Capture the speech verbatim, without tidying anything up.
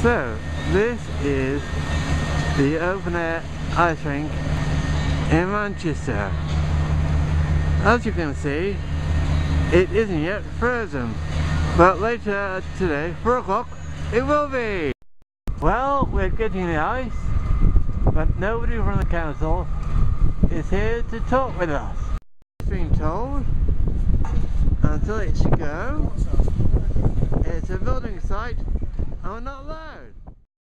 So, this is the open air ice rink in Manchester. As you can see, it isn't yet frozen, but later today, four o'clock, it will be. Well, we're getting the ice, but nobody from the council is here to talk with us. It's been told until it should go, it's a building site and we're not allowed.